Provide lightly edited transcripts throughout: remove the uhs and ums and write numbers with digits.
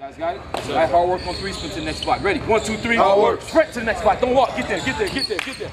Guys got it? All right, hard work on 3, sprint to the next spot. Ready? 1, 2, 3. Hard work. Sprint to the next spot. Don't walk. Get there, get there, get there, get there.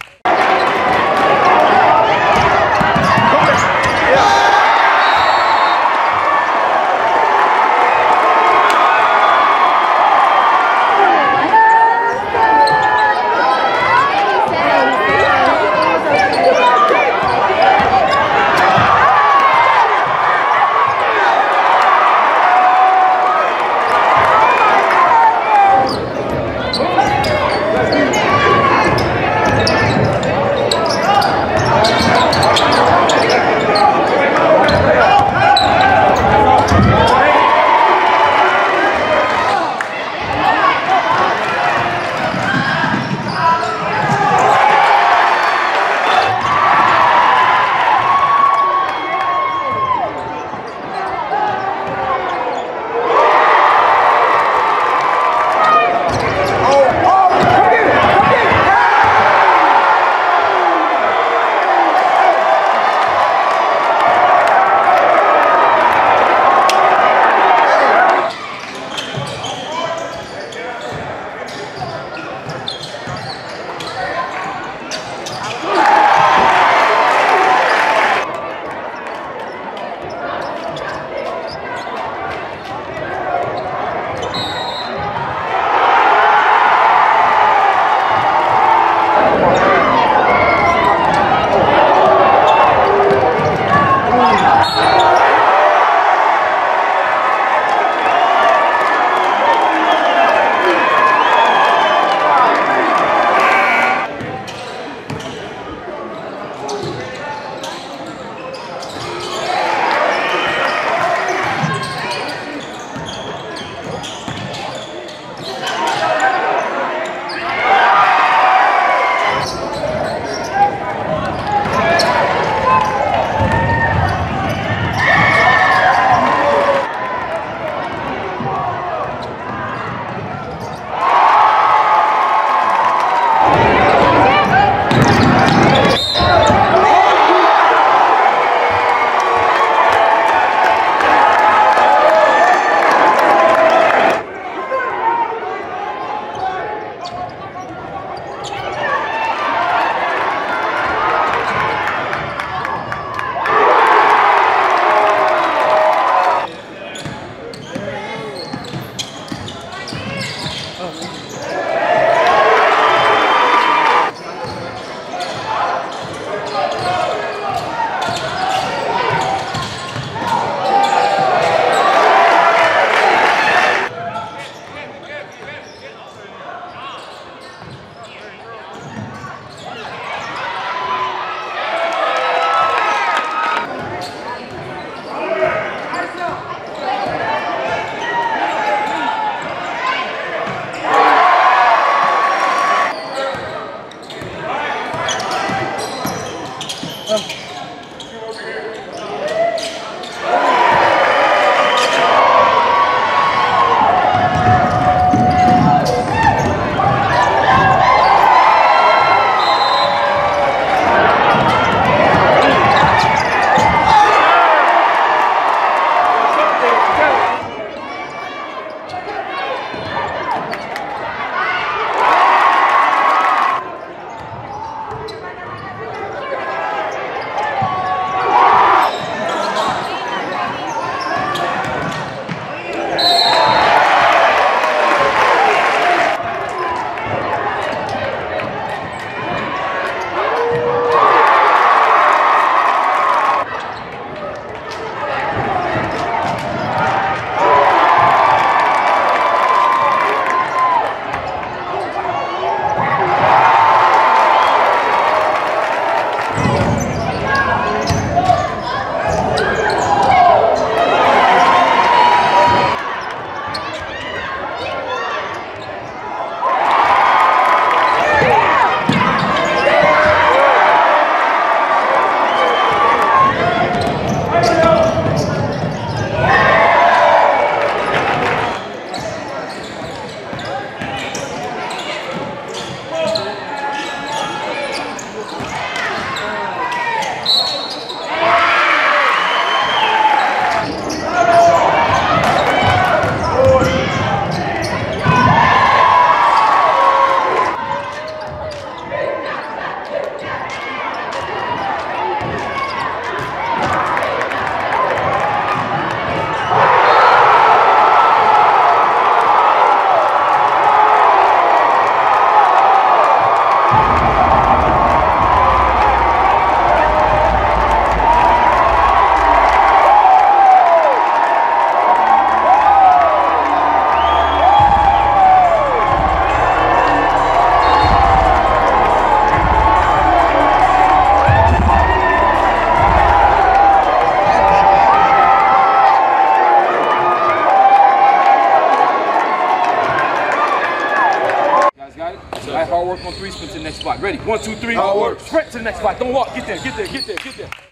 work on 3, sprint to the next spot. Ready? 1, 2, 3. Hard work. Sprint to the next spot. Don't walk. Get there, get there, get there, get there.